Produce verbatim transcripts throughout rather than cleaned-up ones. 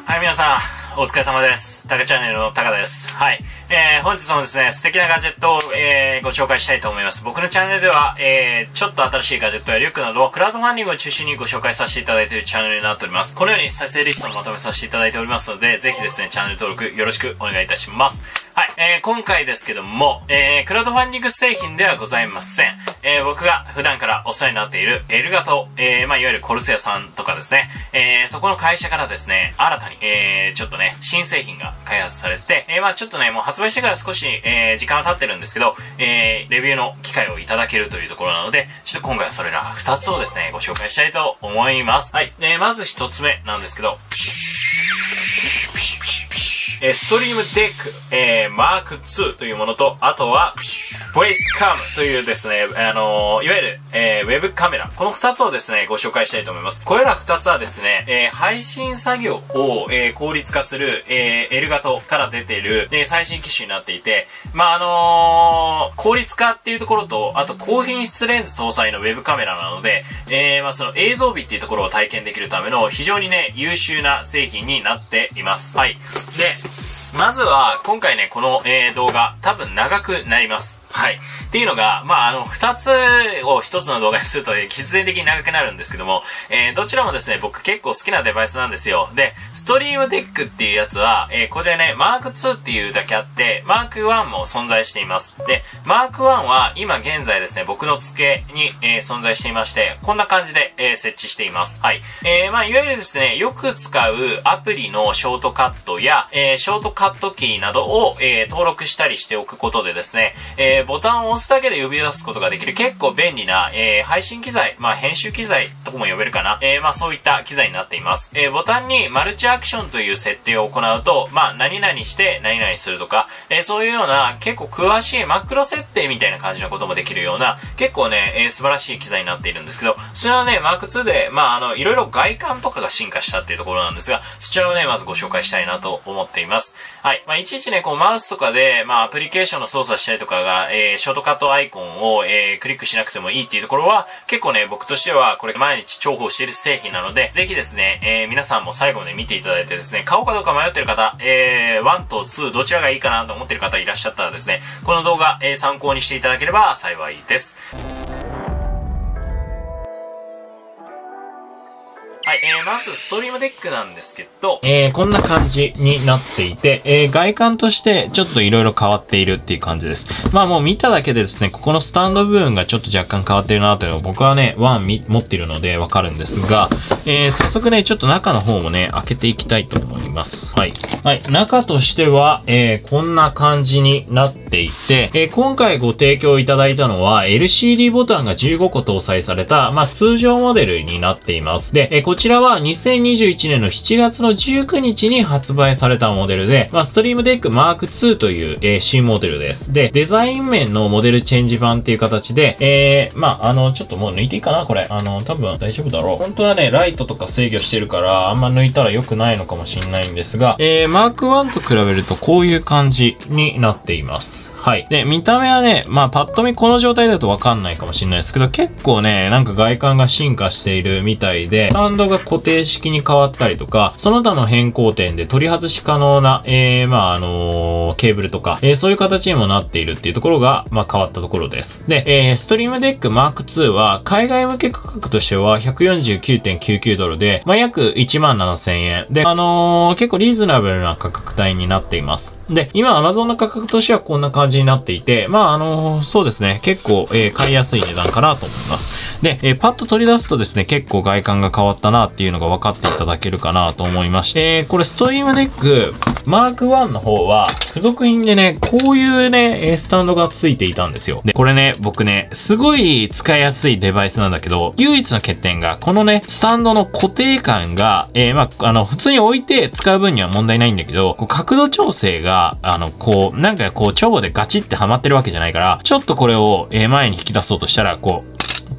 はい、皆さん、お疲れ様です。タカチャンネルのタカです。はい。えー、本日もですね、素敵なガジェットを、えー、ご紹介したいと思います。僕のチャンネルでは、えー、ちょっと新しいガジェットやリュックなどをクラウドファンディングを中心にご紹介させていただいているチャンネルになっております。このように再生リストをまとめさせていただいておりますので、ぜひですね、チャンネル登録よろしくお願いいたします。はい。えー、今回ですけども、えー、クラウドファンディング製品ではございません。えー、僕が普段からお世話になっているエルガト、えー、まあ、いわゆるコルセアさんとかですね、えー、そこの会社からですね、新たに、えー、ちょっとね、新製品が開発されて、えー、まあ、ちょっとね、もう発売してから少し、えー、時間は経ってるんですけど、えー、レビューの機会をいただけるというところなので、ちょっと今回はそれらふたつをですね、ご紹介したいと思います。はい。えー、まずひとつめなんですけど、えー、ストリームデック、えー、マークツーというものと、あとは、フェイスカムというですね、あのー、いわゆる、えー、ウェブカメラ。この二つをですね、ご紹介したいと思います。これら二つはですね、えー、配信作業を、えー、効率化する、えー、エルガトから出ている、えー、最新機種になっていて、まあ、あのー、効率化っていうところと、あと高品質レンズ搭載のウェブカメラなので、えー、まあ、その映像美っていうところを体験できるための非常にね、優秀な製品になっています。はい。で、まずは、今回ね、この、えー、動画、多分長くなります。はい。っていうのが、まあ、あの、二つを一つの動画にすると、必然的に長くなるんですけども、えー、どちらもですね、僕結構好きなデバイスなんですよ。で、ストリームデックっていうやつは、えー、こちらね、マークツーっていうだけあって、マークワンも存在しています。で、マークワンは、今現在ですね、僕の机に、えー、存在していまして、こんな感じで、えー、設置しています。はい。えー、まあ、いわゆるですね、よく使うアプリのショートカットや、えー、ショートカットキーなどを、えー、登録したりしておくことでですね、えーボタンを押すだけで呼び出すことができる結構便利な、えー、配信機材、まあ編集機材とも呼べるかな、えー、まあそういった機材になっています。えー、ボタンにマルチアクションという設定を行うと、まあ何々して何々するとか、えー、そういうような結構詳しいマクロ設定みたいな感じのこともできるような結構ね、えー、素晴らしい機材になっているんですけど、それはね、マークツーで、まああの、いろいろ外観とかが進化したっていうところなんですが、そちらをね、まずご紹介したいなと思っています。はい。まあいちいちね、こうマウスとかで、まあアプリケーションの操作したりとかが、えー、ショートカットアイコンを、えー、クリックしなくてもいいっていうところは結構ね、僕としてはこれ毎日重宝している製品なので、ぜひですね、えー、皆さんも最後まで見ていただいてですね、買おうかどうか迷ってる方、えー、ワンとツーどちらがいいかなと思ってる方いらっしゃったらですね、この動画、えー、参考にしていただければ幸いです。はい、えー、まず、ストリームデックなんですけど、えー、こんな感じになっていて、えー、外観としてちょっと色々変わっているっていう感じです。まあもう見ただけでですね、ここのスタンド部分がちょっと若干変わっているなというのを僕はね、ワン持っているのでわかるんですが、えー、早速ね、ちょっと中の方もね、開けていきたいと思います。はい。はい、中としては、えー、こんな感じになっていて、えー、今回ご提供いただいたのは エルシーディー ボタンがじゅうごこ搭載された、まあ通常モデルになっています。で、えー、こちらはにせんにじゅういちねんのしちがつのじゅうくにちに発売されたモデルで、まあ、ストリームデックマークツーという、えー、新モデルです。で、デザイン面のモデルチェンジ版っていう形で、えー、まあ、あの、ちょっともう抜いていいかなこれ。あの、多分大丈夫だろう。本当はね、ライトとか制御してるから、あんま抜いたら良くないのかもしれないんですが、えー、マークワンと比べるとこういう感じになっています。はい。で、見た目はね、まあ、パッと見この状態だとわかんないかもしれないですけど、結構ね、なんか外観が進化しているみたいで、スタンドが固定式に変わったりとか、その他の変更点で取り外し可能な、えー、まあ、あのー、ケーブルとか、えー、そういう形にもなっているっていうところが、まあ、変わったところです。で、えー、ストリームデックマークツーは、海外向け価格としては ひゃくよんじゅうきゅうてんきゅうきゅうドルで、まあ、約いちまんななせんえん。で、あのー、結構リーズナブルな価格帯になっています。で、今 Amazon の価格としてはこんな感じになっていて、まあ、あのー、そうですね、結構、えー、買いやすい値段かなと思います。で、えー、パッと取り出すとですね、結構外観が変わったなっていうのが分かっていただけるかなと思いまして、えー、これストリームデックマークワンの方は、付属品でね、こういうね、スタンドが付いていたんですよ。で、これね、僕ね、すごい使いやすいデバイスなんだけど、唯一の欠点が、このね、スタンドの固定感が、えー、まあ、あの、普通に置いて使う分には問題ないんだけど、こう角度調整が、あの、こう、なんかこう、チョボでガチってはまってるわけじゃないから、ちょっとこれを、えー、前に引き出そうとしたら、こう、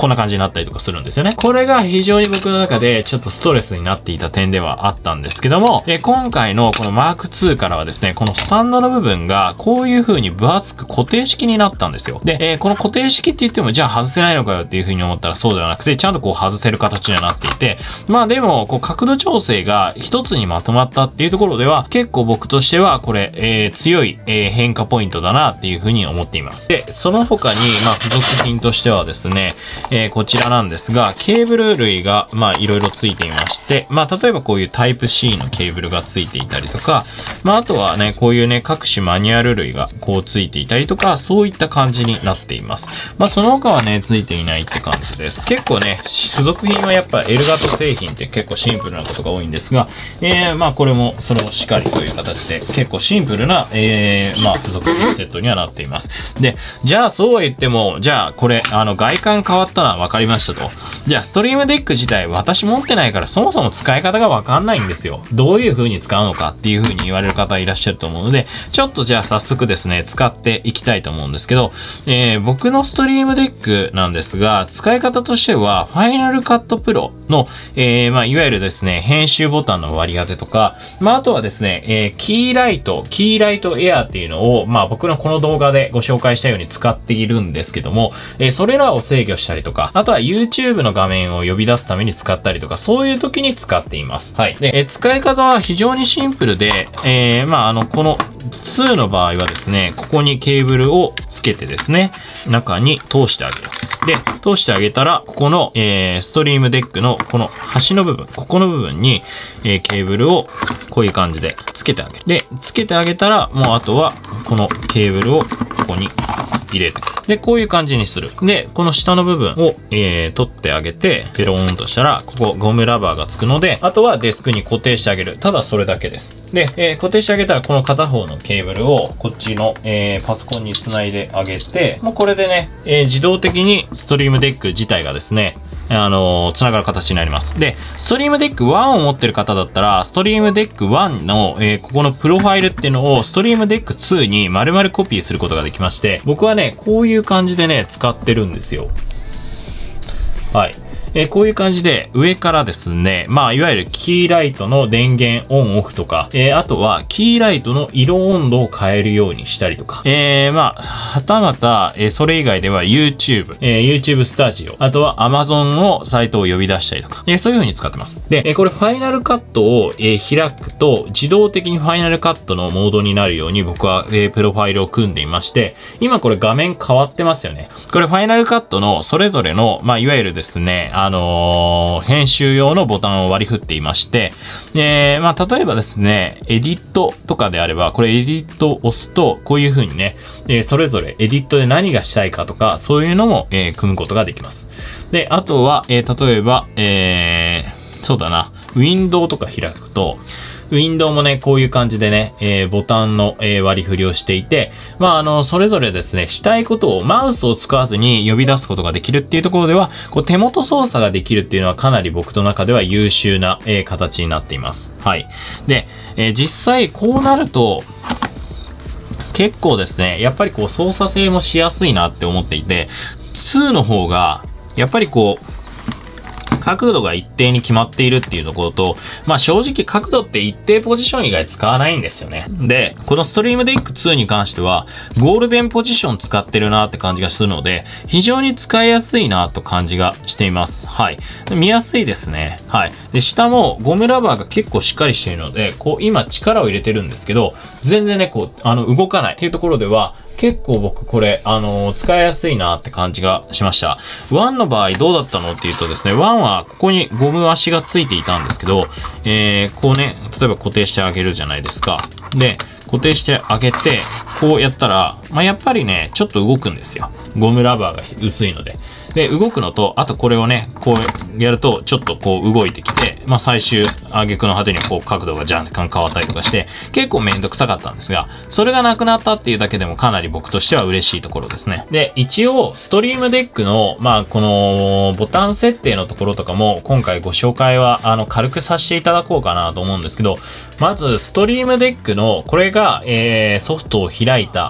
こんな感じになったりとかするんですよね。これが非常に僕の中でちょっとストレスになっていた点ではあったんですけども、え今回のこのマークツーからはですね、このスタンドの部分がこういう風に分厚く固定式になったんですよ。で、えー、この固定式って言ってもじゃあ外せないのかよっていう風に思ったらそうではなくて、ちゃんとこう外せる形にはなっていて、まあでも、こう角度調整が一つにまとまったっていうところでは、結構僕としてはこれ、えー、強い、えー、変化ポイントだなっていう風に思っています。で、その他に、まあ付属品としてはですね、えー、こちらなんですが、ケーブル類が、まあいろいろついていまして、まあ例えばこういうタイプ シー のケーブルがついていたりとか、まああとはね、こういうね、各種マニュアル類がこうついていたりとか、そういった感じになっています。まあその他はね、ついていないって感じです。結構ね、付属品はやっぱエルガト製品って結構シンプルなことが多いんですが、えー、まあこれもそれをしっかりという形で結構シンプルな、えー、まあ付属品セットにはなっています。で、じゃあそうは言っても、じゃあこれ、あの外観変わったのは分かりましたと。じゃあストリームデック自体私持ってないからそもそも使い方が分かんないんですよ。どういう風に使うのかっていう風に言われる方いらっしゃると思うので、ちょっとじゃあ早速ですね、使っていきたいと思うんですけど、えー、僕のストリームデックなんですが、使い方としては、ファイナルカットプロの、えー、まあ、いわゆるですね、編集ボタンの割り当てとか、まあ、あとはですね、えー、キーライト、キーライトエアーっていうのを、まあ、僕のこの動画でご紹介したように使っているんですけども、えー、それらを制御したりとか、あとは YouTube の画面を呼び出すために使ったりとか、そういう時に使っています。はい。で、えー、使い方は非常にシンプルで、えー、まあ、あの、このツーの場合はですね、ここにケーブルをつけてですね、中に通してあげる。で、通してあげたら、ここの、えー、ストリームデックのこの端の部分、ここの部分に、えー、ケーブルをこういう感じでつけてあげる。で、つけてあげたら、もうあとは、このケーブルをここに入れてくる。で、こういう感じにする。で、この下の部分を、えー、取ってあげて、ペローンとしたら、ここゴムラバーがつくので、あとはデスクに固定してあげる。ただそれだけです。で、えー、固定してあげたら、この片方のケーブルを、こっちの、えー、パソコンにつないであげて、もうこれでね、えー、自動的にストリームデック自体がですね、あのー、つながる形になります。で、ストリームデックワンを持ってる方だったら、ストリームデックワンの、えー、ここのプロファイルっていうのを、ストリームデックツーに丸々コピーすることができまして、僕はね、こういう感じでね、使ってるんですよ。はい。えー、こういう感じで上からですね、まあいわゆるキーライトの電源オンオフとか、えー、あとはキーライトの色温度を変えるようにしたりとか、えー、まあ、はたまた、えー、それ以外では YouTube、えー、YouTube スタジオ、あとは Amazon のサイトを呼び出したりとか、えー、そういう風に使ってます。で、えー、これファイナルカットを、えー、開くと自動的にファイナルカットのモードになるように僕は、えー、プロファイルを組んでいまして、今これ画面変わってますよね。これファイナルカットのそれぞれの、まあいわゆるですね、あのー、編集用のボタンを割り振っていまして、えー、まあ、例えばですね、エディットとかであれば、これエディットを押すと、こういう風にね、えー、それぞれエディットで何がしたいかとか、そういうのも、えー、組むことができます。で、あとは、えー、例えば、えー、そうだな、ウィンドウとか開くと、ウィンドウもね、こういう感じでね、えー、ボタンの、えー、割り振りをしていて、まあ、あの、それぞれですね、したいことをマウスを使わずに呼び出すことができるっていうところでは、こう手元操作ができるっていうのはかなり僕の中では優秀な、えー、形になっています。はい。で、えー、実際こうなると、結構ですね、やっぱりこう操作性もしやすいなって思っていて、ツーの方が、やっぱりこう、角度が一定に決まっているっていうところと、まあ正直角度って一定ポジション以外使わないんですよね。で、このストリームデックツーに関しては、ゴールデンポジション使ってるなって感じがするので、非常に使いやすいなと感じがしています。はい。見やすいですね。はい。で、下もゴムラバーが結構しっかりしているので、こう今力を入れてるんですけど、全然ね、こう、あの、動かないっていうところでは、結構僕これ、あのー、使いやすいなって感じがしました。ワンの場合どうだったのっていうとですね、ワンはここにゴム足がついていたんですけど、えー、こうね、例えば固定してあげるじゃないですか。で、固定してあげて、こうやったら、まあ、やっぱりね、ちょっと動くんですよ。ゴムラバーが薄いので。で、動くのと、あとこれをね、こうやると、ちょっとこう動いてきて、まあ、最終、挙句の果てにこう角度が若干変わったりとかして、結構めんどくさかったんですが、それがなくなったっていうだけでもかなり僕としては嬉しいところですね。で、一応、ストリームデックの、まあ、この、ボタン設定のところとかも、今回ご紹介は、あの、軽くさせていただこうかなと思うんですけど、まず、ストリームデックの、これが、えー、ソフトを開いた、えー、状態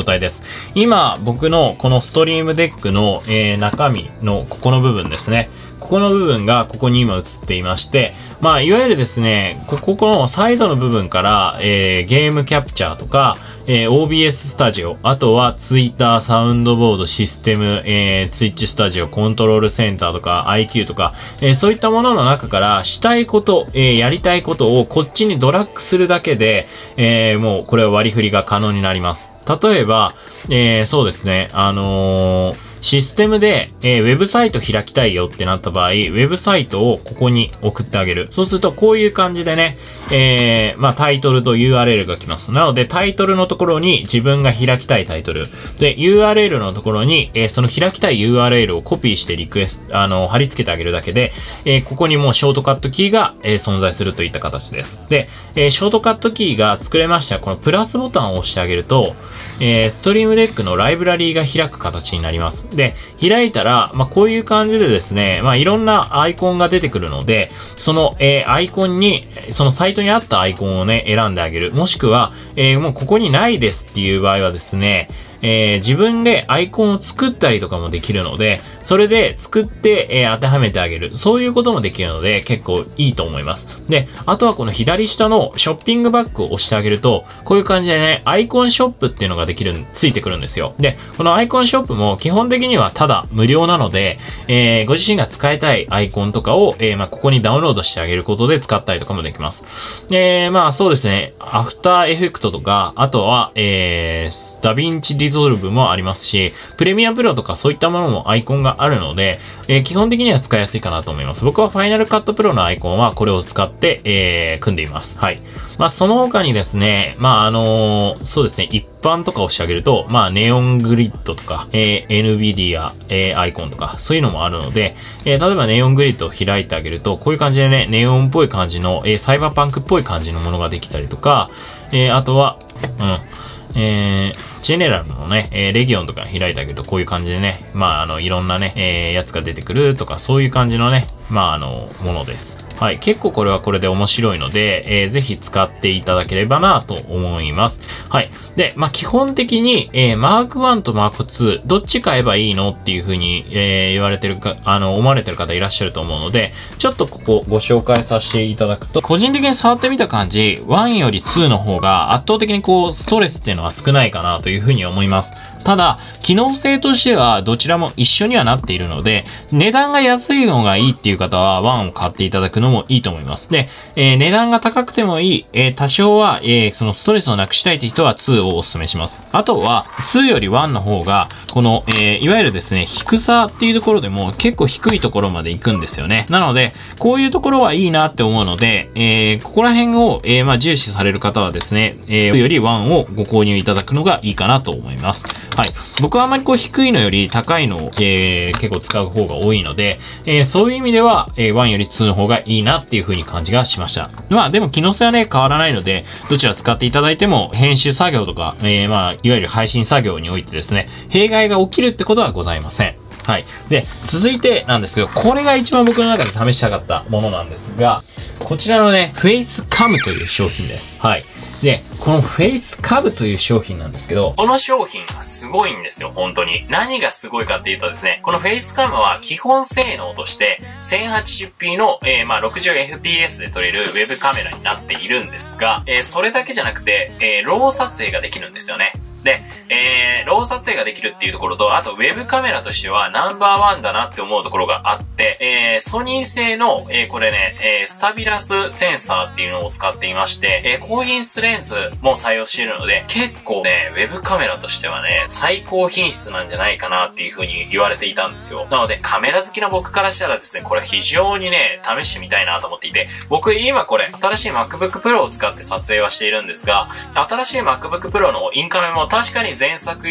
態です。今、僕のこのストリームデックの、えー、中身のここの部分ですね。ここの部分がここに今映っていまして、まあ、いわゆるですね、ここのサイドの部分から、えー、ゲームキャプチャーとか、えー、オービーエス スタジオ、あとはツイッター、サウンドボード、システム、えー、ツイッチスタジオ、コントロールセンターとか アイキュー とか、えー、そういったものの中からしたいこと、えー、やりたいことをこっちにドラッグするだけで、えー、もうこれは割り振りが可能になります。例えば、えー、そうですね、あのー、システムで、えー、ウェブサイト開きたいよってなった場合、ウェブサイトをここに送ってあげる。そうすると、こういう感じでね、えー、まあ、タイトルと ユーアールエル が来ます。なので、タイトルのところに自分が開きたいタイトル。で、ユーアールエル のところに、えー、その開きたい ユーアールエル をコピーしてリクエスト、あの、貼り付けてあげるだけで、えー、ここにもうショートカットキーが、えー、存在するといった形です。で、えー、ショートカットキーが作れましたら、このプラスボタンを押してあげると、えー、ストリームデックのライブラリーが開く形になります。で、開いたら、まあ、こういう感じでですね、まあ、いろんなアイコンが出てくるので、その、えー、アイコンに、そのサイトにあったアイコンをね、選んであげる。もしくは、えー、もうここにないですっていう場合はですね、えー、自分でアイコンを作ったりとかもできるので、それで作って、えー、当てはめてあげる。そういうこともできるので、結構いいと思います。で、あとはこの左下のショッピングバッグを押してあげると、こういう感じでね、アイコンショップっていうのができる、ついてくるんですよ。で、このアイコンショップも基本的にはただ無料なので、えー、ご自身が使いたいアイコンとかを、えー、まあ、ここにダウンロードしてあげることで使ったりとかもできます。で、まあそうですね、アフターエフェクトとか、あとは、えー、ダヴィンチリゾルブもありますし、プレミアプロとかそういったものもアイコンがあるので、えー、基本的には使いやすいかなと思います。僕はファイナルカットプロのアイコンはこれを使って、えー、組んでいます。はい。まあその他にですね、まああのー、そうですね、一般とか押してあげると、まあネオングリッドとか、えー、エヌビディア、えー、アイコンとか、そういうのもあるので、えー、例えばネオングリッドを開いてあげると、こういう感じでね、ネオンっぽい感じの、えー、サイバーパンクっぽい感じのものができたりとか、えー、あとは、うん、えー、ジェネラルのね、えー、レギオンとか開いてあげるとこういう感じでね、まああの、いろんなね、えー、やつが出てくるとか、そういう感じのね、まああの、ものです。はい。結構これはこれで面白いので、えー、ぜひ使っていただければなと思います。はい。で、まあ基本的に、えー、マークワンとマークツー、どっち買えばいいのっていう風に、えー、言われてるか、あの、思われてる方いらっしゃると思うので、ちょっとここご紹介させていただくと、個人的に触ってみた感じ、ワンよりツーの方が圧倒的にこう、ストレスっていうのは少ないかなという風に思います。ただ、機能性としてはどちらも一緒にはなっているので、値段が安いのがいいっていう方はワンを買っていただくのもいいと思います。で、えー、値段が高くてもいい、えー、多少は、えー、そのストレスをなくしたいという人はツーをお勧めします。あとは、ツーよりワンの方が、この、えー、いわゆるですね、低さっていうところでも結構低いところまで行くんですよね。なので、こういうところはいいなって思うので、えー、ここら辺を、えー、まあ、重視される方はですね、えー、ツーよりワンをご購入いただくのがいいかなと思います。はい。僕はあまりこう低いのより高いのを、えー、結構使う方が多いので、えー、そういう意味では、えー、ワンよりツーの方がいいなっていう風に感じがしました。まあでも機能性はね、変わらないので、どちら使っていただいても、編集作業とか、えー、まあ、いわゆる配信作業においてですね、弊害が起きるってことはございません。はい。で、続いてなんですけど、これが一番僕の中で試したかったものなんですが、こちらのね、フェイスカムという商品です。はい。で、このフェイスカブという商品なんですけど、 この商品がすごいんですよ、本当に。何がすごいかっていうとですね、このフェイスカムは基本性能として せんはちじゅうピー の、えー、まあ ろくじゅうエフピーエス で撮れるウェブカメラになっているんですが、えー、それだけじゃなくて、えー、ロー撮影ができるんですよね。で、えー、ロー撮影ができるっていうところと、あとウェブカメラとしてはナンバーワンだなって思うところがあって、えー、ソニー製の、えー、これね、えー、スタビラスセンサーっていうのを使っていまして、えー、高品質レンズも採用しているので、結構ね、ウェブカメラとしてはね、最高品質なんじゃないかなっていう風に言われていたんですよ。なので、カメラ好きな僕からしたらですね、これ非常にね、試してみたいなと思っていて、僕今これ、新しい MacBook Pro を使って撮影はしているんですが、新しい MacBook Pro のインカメも確かに前作よ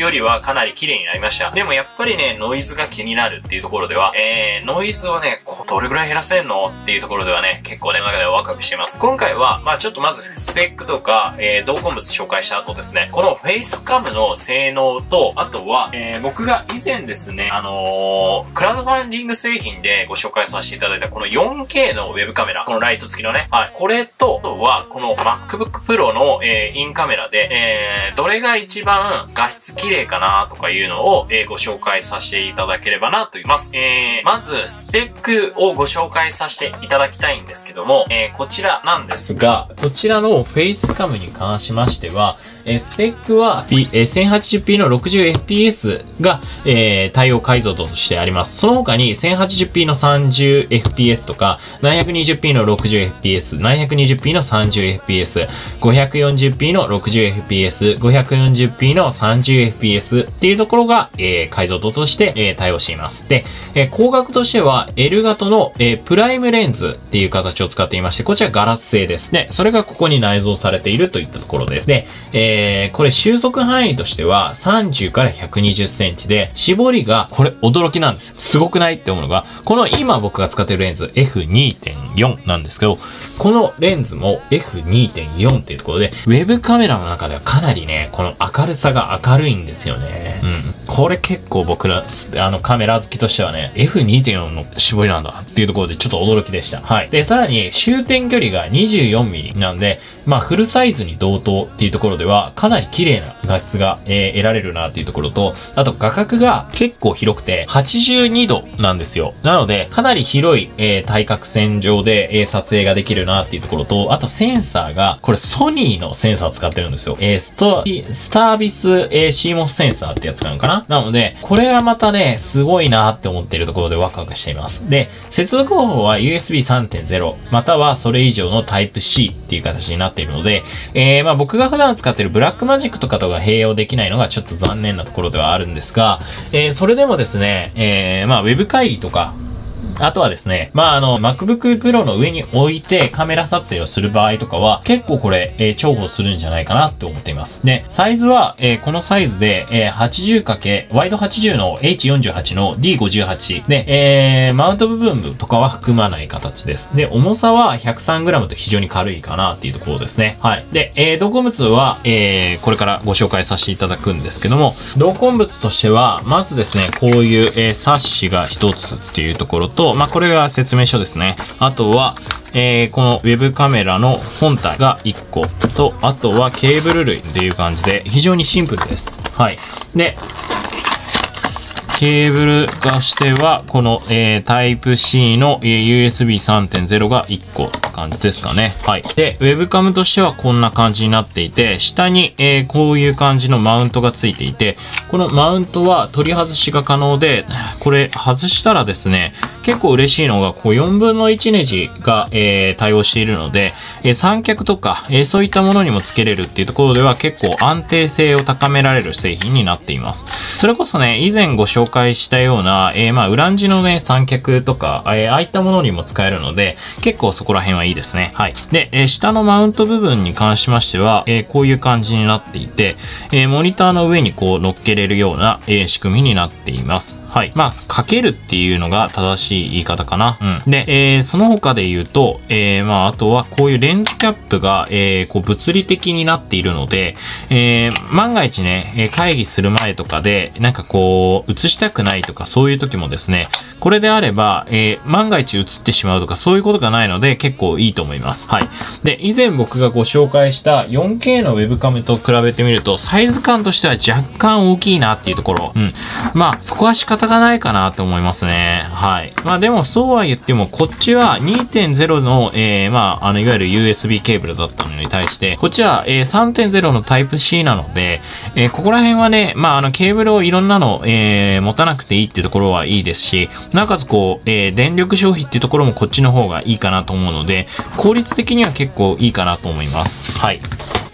よりはかなり綺麗になりました。でもやっぱりね、ノイズが気になるっていうところでは、えー、ノイズをね、こうどれぐらい減らせんのっていうところではね、結構ね、中ではワクワクしています。今回は、まあちょっとまずスペックとか、えー、同梱物紹介した後ですね、このフェイスカムの性能と、あとは、えー、僕が以前ですね、あのー、クラウドファンディング製品でご紹介させていただいたこの よんケー のウェブカメラ、このライト付きのね、はい、これと、あとは、この MacBook Pro の、えー、インカメラで、えー、どれが一番画質綺麗かなとかいうのを、えー、ご紹介させていただければなと思います。えー、まず、スペックをご紹介させていただきたいんですけども、えー、こちらなんですが、 こちらのフェイスカムに関しましては、えー、スペックは、えー、せんはちじゅうピー の ろくじゅうエフピーエス が、えー、対応解像度としてあります。その他に せんはちじゅうピー の さんじゅうエフピーエス とか、ななひゃくにじゅうピー の ろくじゅうエフピーエス、ななひゃくにじゅうピー の さんじゅうエフピーエス、ごひゃくよんじゅうピー の ろくじゅうエフピーエス、ごひゃくよんじゅうピー の さんじゅうエフピーエス っていうところが、えー、解像度として、えー、対応しています。で、えー、光学としては L 型の、えー、プライムレンズっていう形を使っていまして、こちらガラス製です。で、それがここに内蔵されているといったところです。で、えー、これ収束範囲としてはさんじゅうからひゃくにじゅっセンチで、絞りが、これ驚きなんですよ。すごくないって思うのが、この今僕が使っているレンズ エフにてんよん なんですけど、このレンズも エフにてんよん っていうところで、ウェブカメラの中ではかなりね、この明るさが明るいんですよね。うん。これ結構僕ら、あのカメラ好きとしてはね、エフにてんよん の絞りなんだっていうところでちょっと驚きでした。はい。で、さらに終点距離が にじゅうよんミリ なんで、まあフルサイズに同等っていうところでは、かなり綺麗な画質が、えー、得られるなっていうところと、あと画角が結構広くて、はちじゅうにどなんですよ。なので、かなり広い、えー、対角線上で、えー、撮影ができるなっていうところと、あとセンサーが、これソニーのセンサーを使ってるんですよ。えー、スト、スタービス、えー、シーモス センサーってやつなのかな。なので、これがまたね、すごいなって思っているところでワクワクしています。で、接続方法は ユーエスビーさんてんゼロ、またはそれ以上のタイプ C っていう形になっているので、えー、まあ僕が普段使っているブラックマジックとかとが併用できないのがちょっと残念なところではあるんですが、えー、それでもですね、えー、まあウェブ会議とか、あとはですね、まあ、あの、MacBook Pro の上に置いてカメラ撮影をする場合とかは、結構これ、えー、重宝するんじゃないかなと思っています。で、サイズは、えー、このサイズで、えー、はちじゅうかけ、ワイドはちじゅうの エイチよんじゅうはち の ディーごじゅうはち で、えー、マウント部分とかは含まない形です。で、重さは ひゃくさんグラム と非常に軽いかなっていうところですね。はい。で、えー、同梱物は、えー、これからご紹介させていただくんですけども、同梱物としては、まずですね、こういう、えー、サッシが一つっていうところと、まあ、これが説明書ですね。あとは、えー、このウェブカメラの本体がいっこと、あとはケーブル類っていう感じで、非常にシンプルです。はい。で、ケーブルとしては、この、えー、タイプ C の、えー、ユーエスビーさんてんゼロ がいっこって感じですかね。はい。で、ウェブカムとしてはこんな感じになっていて、下に、えー、こういう感じのマウントがついていて、このマウントは取り外しが可能で、これ外したらですね、結構嬉しいのが、こうよんぶんのいちネジが、えー、対応しているので、えー、三脚とか、えー、そういったものにもつけれるっていうところでは結構安定性を高められる製品になっています。それこそね、以前ご紹介したような、えー、まあ、裏地のね、三脚とか、えー、ああいったものにも使えるので、結構そこら辺はいいですね。はい。で、えー、下のマウント部分に関しましては、えー、こういう感じになっていて、えー、モニターの上にこう乗っけれるような、えー、仕組みになっています。はい。まあ、かけるっていうのが正しい言い方かな。うん。で、えー、その他で言うと、えー、まあ、あとはこういうレンズキャップが、えー、こう物理的になっているので、えー、万が一ね、会議する前とかで、なんかこう、映したくないとかそういう時もですね、これであれば、えー、万が一映ってしまうとかそういうことがないので結構いいと思います。はい。で、以前僕がご紹介した よんケー のウェブカメと比べてみると、サイズ感としては若干大きいなっていうところ。うん。まあ、そこは仕方がないかなと思いますね。はい。まあでもそうは言っても、こっちは にてんゼロ の、えー、まあ、あの、いわゆる ユーエスビー ケーブルだったのに対して、こっちは、えー、さんてんゼロ のタイプ C なので、えー、ここら辺はね、まあ、あの、ケーブルをいろんなの、えー、持たなくていいっていうところはいいですし、なおかつこう、えー、電力消費っていうところもこっちの方がいいかなと思うので、効率的には結構いいかなと思います。はい。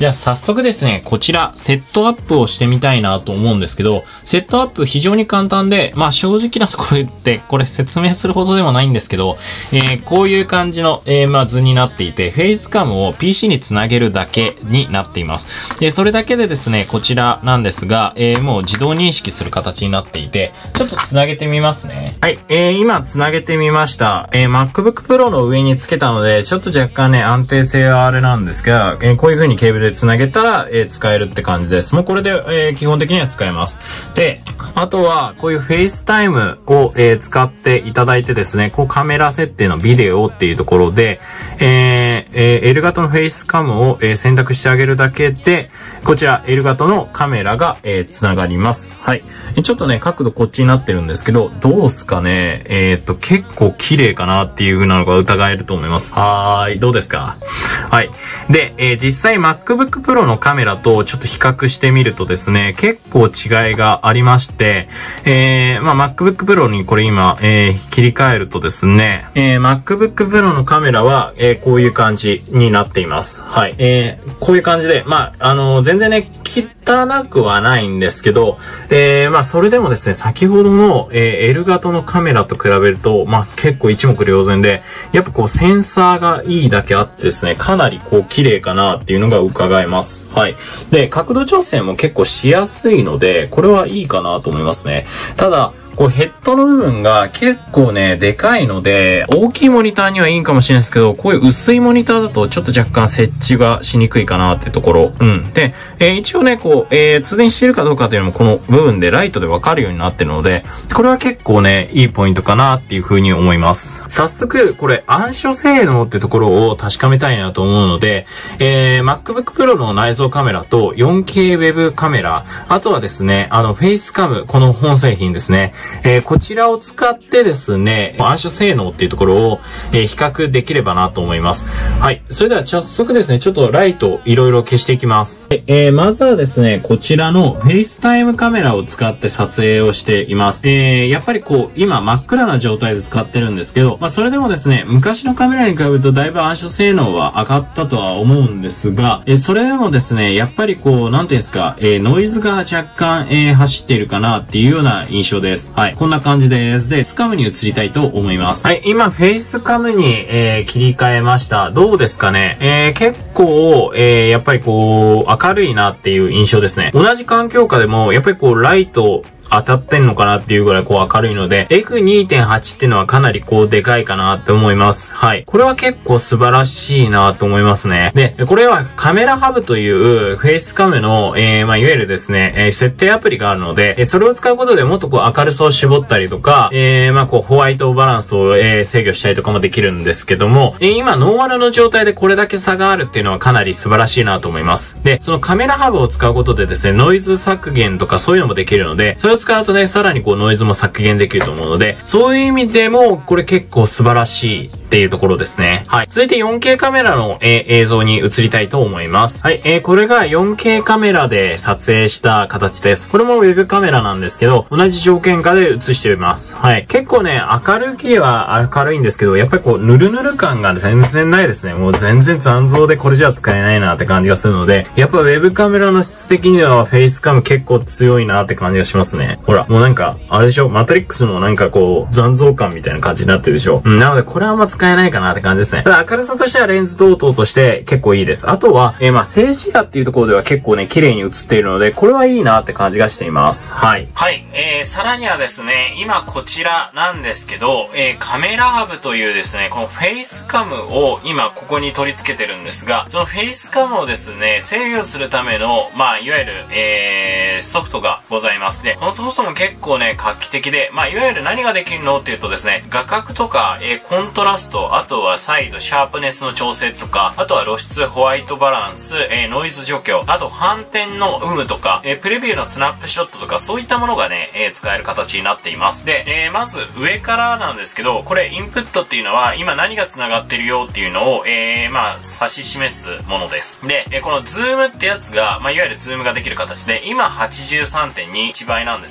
じゃあ早速ですね、こちら、セットアップをしてみたいなと思うんですけど、セットアップ非常に簡単で、まあ正直なところ言って、これ説明するほどでもないんですけど、えー、こういう感じの、えー、まあ図になっていて、フェイスカムを ピーシー につなげるだけになっています。で、それだけでですね、こちらなんですが、えー、もう自動認識する形になっていて、ちょっとつなげてみますね。はい、えー、今つなげてみました。えー、MacBook Pro の上につけたので、ちょっと若干ね、安定性はあれなんですが、えー、こういう風にケーブルでつなげたら、えー、使えるって感じです。もうこれで、えー、基本的には使えます。で、あとは、こういう FaceTime を、えー、使っていただいてですね、こうカメラ設定のビデオっていうところで、えーえー、L 型のフェイスカムを、えー、選択してあげるだけで、こちら L 型のカメラが、えー、つながります。はい。ちょっとね、角度こっちになってるんですけど、どうすかね。えっと、結構綺麗かなっていう風なのが疑えると思います。はーい。どうですか？はい。で、えー、実際 MacBook Pro のカメラとちょっと比較してみるとですね、結構違いがありまして、えー、まあ MacBook Pro にこれ今、えー、切り替えるとですね、えー、MacBook Pro のカメラは、えー、こういう感じになっています。はい。えー、こういう感じで、まあ、あのー、全然ね、汚くはないんですけど、えー、まあそれでもですね、先ほどの、えー、L 型のカメラと比べると、まあ結構一目瞭然で、やっぱこうセンサーがいいだけあってですね、かなりこう綺麗かなっていうのが伺えます。はい。で、角度調整も結構しやすいので、これはいいかなと思いますね。ただ、こうヘッドの部分が結構ね、でかいので、大きいモニターにはいいんかもしれないですけど、こういう薄いモニターだとちょっと若干設置がしにくいかなってところ。うん。で、えー、一応ね、こう、えー、通電してるかどうかというのもこの部分でライトでわかるようになってるので、これは結構ね、いいポイントかなっていう風に思います。早速、これ暗所性能ってところを確かめたいなと思うので、えー、MacBook Pro の内蔵カメラと よんケー ウェブカメラ、あとはですね、あの、フェイスカム、この本製品ですね。えー、こちらを使ってですね、暗所性能っていうところを、えー、比較できればなと思います。はい。それでは早速ですね、ちょっとライトいろいろ消していきます。えー、まずはですね、こちらの FaceTime カメラを使って撮影をしています。えー、やっぱりこう、今真っ暗な状態で使ってるんですけど、まあそれでもですね、昔のカメラに比べるとだいぶ暗所性能は上がったとは思うんですが、えー、それでもですね、やっぱりこう、なんていうんですか、えー、ノイズが若干、えー、走っているかなっていうような印象です。はい。こんな感じです。で、フェイスカムに移りたいと思います。はい、今、フェイスカムに、えー、切り替えました。どうですかね？えー、結構、えー、やっぱりこう、明るいなっていう印象ですね。同じ環境下でも、やっぱりこう、ライト、当たってんのかなっていうぐらいこう明るいので、エフにてんはち っていうのはかなりこうでかいかなって思います。はい。これは結構素晴らしいなと思いますね。で、これはカメラハブというフェイスカムの、えー、まあ、いわゆるですね、えー、設定アプリがあるので、えー、それを使うことでもっとこう明るさを絞ったりとか、えー、まあ、こうホワイトバランスを、えー、制御したりとかもできるんですけども、えー、今ノーマルの状態でこれだけ差があるっていうのはかなり素晴らしいなと思います。で、そのカメラハブを使うことでですね、ノイズ削減とかそういうのもできるので、それを使うとね、さらにこうノイズも削減できると思うので、そういう意味でもこれ結構素晴らしいっていうところですね。はい。続いて よんケー カメラの、えー、映像に移りたいと思います。はい。えー、これが よんケー カメラで撮影した形です。これもウェブカメラなんですけど、同じ条件下で映しています。はい。結構ね、明るいは明るいんですけど、やっぱりこう、ヌルヌル感が全然ないですね。もう全然残像でこれじゃ使えないなって感じがするので、やっぱウェブカメラの質的にはフェイスカム結構強いなって感じがしますね。ほら、もうなんか、あれでしょ、マトリックスもなんかこう、残像感みたいな感じになってるでしょ。うん、なのでこれはあんま使えないかなって感じですね。ただ明るさとしてはレンズ等々として結構いいです。あとは、えー、まあ、静止画っていうところでは結構ね、綺麗に映っているので、これはいいなって感じがしています。はい。 はい。えー、さらにはですね、今こちらなんですけど、えー、カメラハブというですね、このフェイスカムを今ここに取り付けてるんですが、そのフェイスカムをですね、制御するための、まあ、いわゆる、えー、ソフトがございます。で、このソフトも結構ね、画期的で、まあ、いわゆる何ができるのっていうとですね、画角とか、えー、コントラスト、あとはサイド、シャープネスの調整とか、あとは露出、ホワイトバランス、えー、ノイズ除去、あと反転の有無とか、えー、プレビューのスナップショットとか、そういったものがね、えー、使える形になっています。で、えー、まず上からなんですけど、これインプットっていうのは、今何が繋がってるよっていうのを、えー、まあ、指し示すものです。で、えー、このズームってやつが、まあ、いわゆるズームができる形で、今 はちじゅうさんてんにいち 倍なんです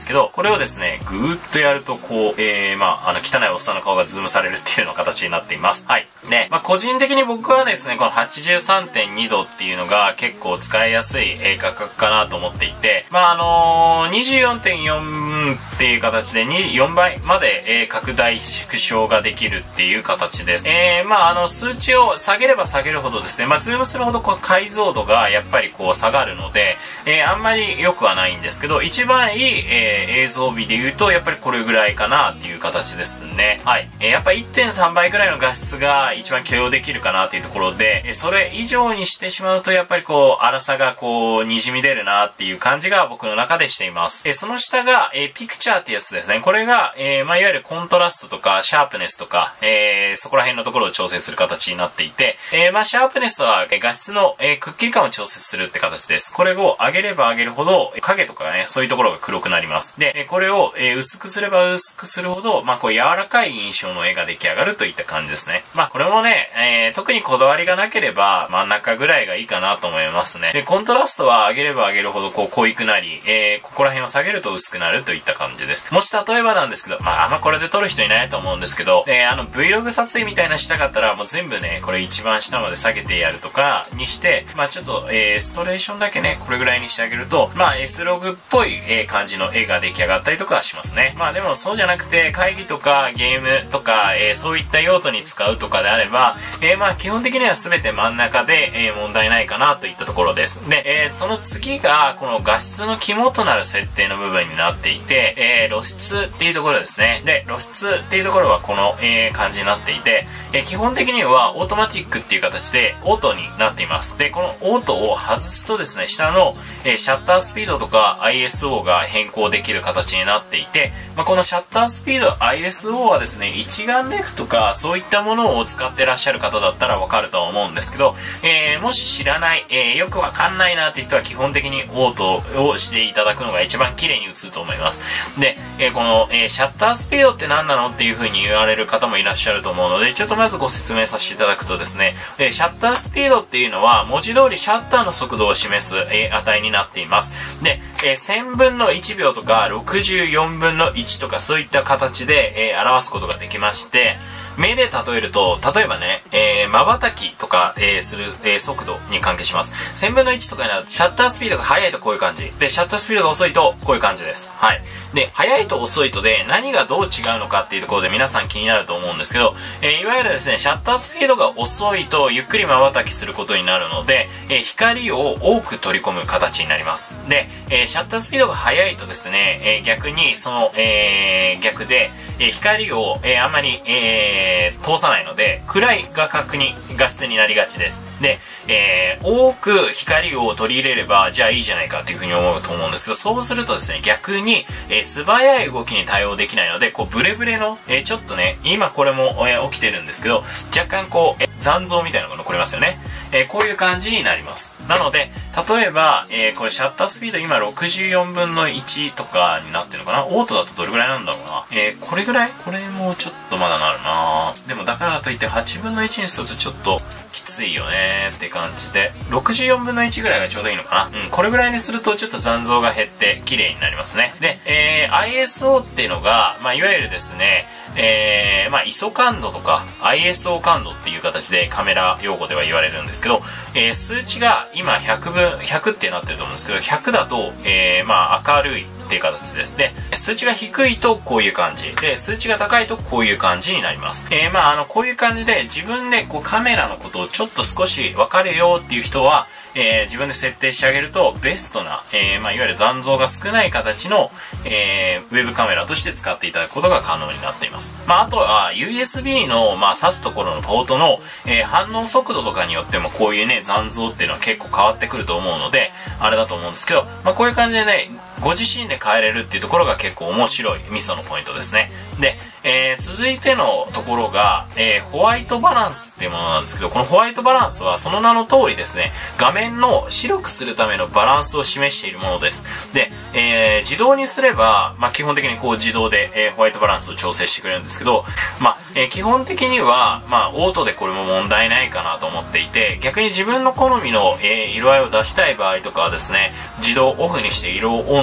ですけど、これをですね、ぐーっとやると、こう、えー、まあ、あの、汚いおっさんの顔がズームされるっていうような形になっています。はい。ね、まあ、個人的に僕はですね、この はちじゅうさんてんに 度っていうのが結構使いやすい価格かなと思っていて、まあ、あのー、にじゅうよんてんよん っていう形でよんばいまで、えー、拡大縮小ができるっていう形です。えー、まあ、あの、数値を下げれば下げるほどですね、まあ、ズームするほどこう解像度がやっぱりこう下がるので、えー、あんまり良くはないんですけど、一番いい、えー、映像美で言うと、やっぱりこれぐらいかなっていう形ですね。はい。えー、やっぱ いってんさん 倍ぐらいの画質が一番許容できるかなっていうところで、えー、それ以上にしてしまうと、やっぱりこう、粗さがこう、滲み出るなっていう感じが僕の中でしています。えー、その下が、えー、ピクチャーってやつですね。これが、えー、まあ、いわゆるコントラストとか、シャープネスとか、えー、そこら辺のところを調整する形になっていて、えー、まあ、シャープネスは、えー、画質の、えー、くっきり感を調節するって形です。これを上げれば上げるほど、影とかね、そういうところが黒くなります。で、これを、えー、薄くすれば薄くするほど、まあ、こう柔らかい印象の絵が出来上がるといった感じですね。まあ、これもね、えー、特にこだわりがなければ、真ん中ぐらいがいいかなと思いますね。で、コントラストは上げれば上げるほど、こう、濃いくなり、えー、ここら辺を下げると薄くなるといった感じです。もし例えばなんですけど、まあ、あんまこれで撮る人いないと思うんですけど、えー、あの、Vlog 撮影みたいなしたかったら、もう全部ね、これ一番下まで下げてやるとかにして、まあ、ちょっと、えー、ストレーションだけね、これぐらいにしてあげると、まあ、S ログっぽい、えー、感じの絵が出来上がったりとかしますね。まあ、でもそうじゃなくて、会議とかゲームとか、えー、そういった用途に使うとかであれば、えー、まあ、基本的には全て真ん中で、えー、問題ないかなといったところです。で、えー、その次が、この画質の肝となる設定の部分になっていて、えー、露出っていうところですね。で、露出っていうところはこの、えー、感じになっていて、えー、基本的にはオートマチックっていう形でオートになっています。で、このオートを外すとですね、下の、えー、シャッタースピードとか アイエスオー が変更できる形になっていて、まあ、このシャッタースピード アイエスオー はですね、一眼レフとかそういったものを使ってらっしゃる方だったらわかるとは思うんですけど、えー、もし知らない、えー、よくわかんないなっていう人は基本的にオートをしていただくのが一番綺麗に映ると思います。で、えー、この、えー、シャッタースピードって何なのっていう風に言われる方もいらっしゃると思うので、ちょっとまずご説明させていただくとですね、えー、シャッタースピードっていうのは文字通りシャッターの速度を示す、えー、値になっています。で、えー、せんぶんのいちびょうとかろくじゅうよんぶんのいちとかそういった形で、えー、表すことができまして、目で例えると、例えばね、えー、瞬きとか、えー、する、えー、速度に関係します。せんぶんのいちとかになると、シャッタースピードが速いとこういう感じ。で、シャッタースピードが遅いとこういう感じです。はい。で、速いと遅いとで何がどう違うのかっていうところで皆さん気になると思うんですけど、えー、いわゆるですね、シャッタースピードが遅いとゆっくり瞬きすることになるので、えー、光を多く取り込む形になります。で、えー、シャッタースピードが速いとですね、えー、逆にその、えー、逆で、えー、光を、えー、あんまり、えー、通さないので、暗い画角に画質になりがちです。で、えー、多く光を取り入れれば、じゃあいいじゃないかっていうふうに思うと思うんですけど、そうするとですね、逆に、えー、素早い動きに対応できないので、こう、ブレブレの、えー、ちょっとね、今これも、えー、起きてるんですけど、若干こう、えー、残像みたいなのが残りますよね。えー、こういう感じになります。なので、例えば、えー、これシャッタースピード今ろくじゅうよんぶんのいちとかになってるのかな。オートだとどれぐらいなんだろうな。えー、これぐらいこれもちょっとまだなるな。でもだからといってはちぶんのいちにするとちょっときついよねって感じで、ろくじゅうよんぶんのいちぐらいがちょうどいいのかな。うん、これぐらいにするとちょっと残像が減って綺麗になりますね。で、えー、アイエスオー っていうのが、まあ、いわゆるですね、えー、まあ、アイエスオー 感度とか アイエスオー 感度っていう形でカメラ用語では言われるんですけど、えー、数値が今ひゃくぶん、ひゃくってなってると思うんですけど、ひゃくだと、えー、まあ、明るいっていう形ですね。数値が低いとこういう感じで、数値が高いとこういう感じになります。えー、まあ、あの、こういう感じで自分でこうカメラのことをちょっと少し分かるよっていう人は、えー、自分で設定してあげるとベストな、えー、まあ、いわゆる残像が少ない形の、えー、ウェブカメラとして使っていただくことが可能になっています。まあ、あとは ユーエスビー の、まあ、挿すところのポートの、えー、反応速度とかによってもこういうね、残像っていうのは結構変わってくると思うので、あれだと思うんですけど、まあ、こういう感じでね、ご自身で変えれるっていうところが結構面白いミソのポイントですね。で、えー、続いてのところが、えー、ホワイトバランスっていうものなんですけど、このホワイトバランスはその名の通りですね、画面の白くするためのバランスを示しているものです。で、えー、自動にすれば、まあ、基本的にこう自動で、えー、ホワイトバランスを調整してくれるんですけど、まあ、えー、基本的には、まあ、オートでこれも問題ないかなと思っていて、逆に自分の好みの、えー、色合いを出したい場合とかはですね、自動オフにして色温度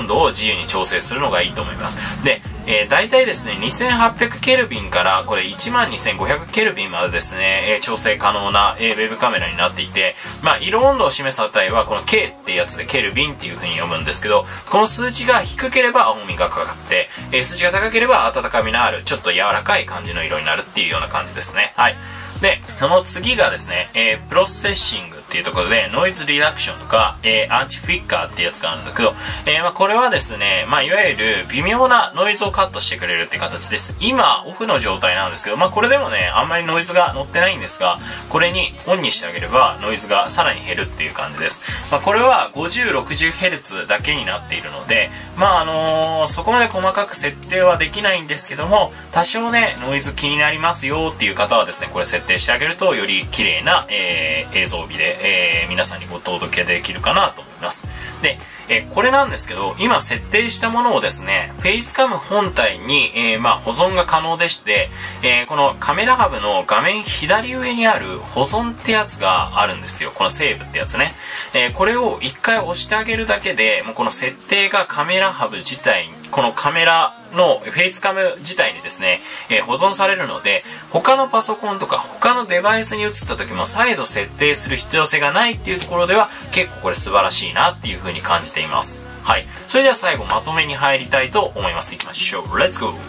度を自由に調整するのがいいと思います。で、えー、大体ですね、にせんはっぴゃくケルビンからこれ いちまんにせんごひゃくケルビンまでですね、えー、調整可能な、えー、ウェブカメラになっていて、まあ、色温度を示す値はこの K っていうやつでケルビンっていう風に読むんですけど、この数値が低ければ青みがかかって、えー、数値が高ければ温かみのある、ちょっと柔らかい感じの色になるっていうような感じですね。はい。で、その次がですね、えー、プロセッシングっていうところで、ノイズリダクションとか、えー、アンチフリッカーっていうやつがあるんだけど、えー、まあこれはですね、まあいわゆる微妙なノイズをカットしてくれるっていう形です。今、オフの状態なんですけど、まあこれでもね、あんまりノイズが乗ってないんですが、これにオンにしてあげれば、ノイズがさらに減るっていう感じです。まあこれは ごじゅう、ろくじゅうヘルツ だけになっているので、まああのー、そこまで細かく設定はできないんですけども、多少ね、ノイズ気になりますよっていう方はですね、これ設定してあげるとより綺麗な、えー、映像美で、えー、皆さんにご届けできるかなと思います。で、えー、これなんですけど、今設定したものをですね、フェイスカム本体に、えー、まあ保存が可能でして、えー、このカメラハブの画面左上にある保存ってやつがあるんですよ。このセーブってやつね。えー、これを一回押してあげるだけで、もうこの設定がカメラハブ自体に、このカメラのフェイスカム自体にですね、えー、保存されるので、他のパソコンとか他のデバイスに移った時も再度設定する必要性がないっていうところでは結構これ素晴らしいなっていう風に感じています。はい。それでは最後まとめに入りたいと思います。いきましょう。レッツゴー。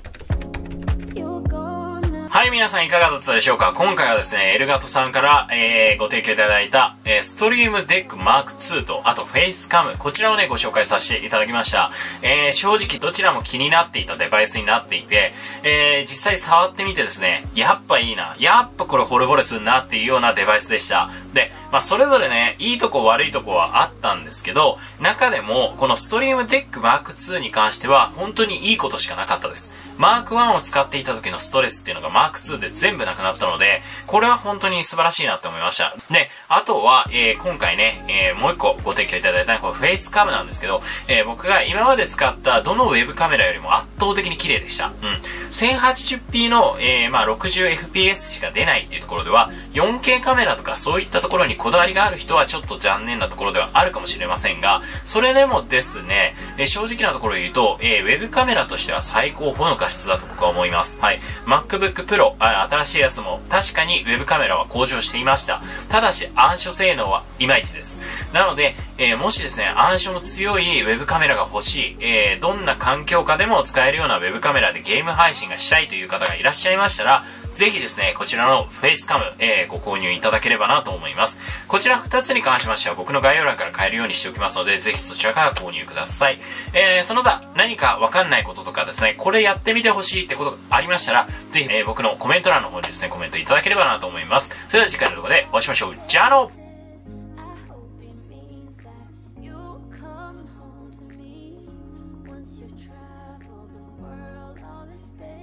はい、皆さんいかがだったでしょうか。今回はですね、エルガトさんから、えー、ご提供いただいた、えー、ストリームデックマークツーと、あとフェイスカム、こちらをね、ご紹介させていただきました。えー、正直どちらも気になっていたデバイスになっていて、えー、実際触ってみてですね、やっぱいいな、やっぱこれ惚れ惚れするなっていうようなデバイスでした。で、まあ、それぞれね、いいとこ悪いとこはあったんですけど、中でも、このストリームデックマークツーに関しては、本当にいいことしかなかったです。マークワンを使っていた時のストレスっていうのがマークツーで全部なくなったので、これは本当に素晴らしいなって思いました。で、あとは、えー、今回ね、えー、もう一個ご提供いただいたのはこのフェイスカムなんですけど、えー、僕が今まで使ったどのウェブカメラよりも圧倒的に綺麗でした。うん。せんはちじゅうピー の、えー、まあ ろくじゅうエフピーエス しか出ないっていうところでは、よんケー カメラとかそういったところにこだわりがある人はちょっと残念なところではあるかもしれませんが、それでもですね、えー、正直なところを言うと、えー、ウェブカメラとしては最高峰の画質だと僕は思います。はい。MacBook Pro、あ、新しいやつも確かにウェブカメラは向上していました。ただし暗所性能はいまいちです。なので、えー、もしですね、暗所の強いウェブカメラが欲しい、えー、どんな環境下でも使えるようなウェブカメラでゲーム配信がしたいという方がいらっしゃいましたら、ぜひですね、こちらのフェイスカム、えー、ご購入いただければなと思います。こちらふたつに関しましては僕の概要欄から買えるようにしておきますので、ぜひそちらから購入ください。えー、その他何かわかんないこととかですね、これやってみてほしいってことがありましたら、ぜひ、えー、僕のコメント欄の方にですね、コメントいただければなと思います。それでは次回の動画でお会いしましょう。じゃあの Once you travel the world, all this space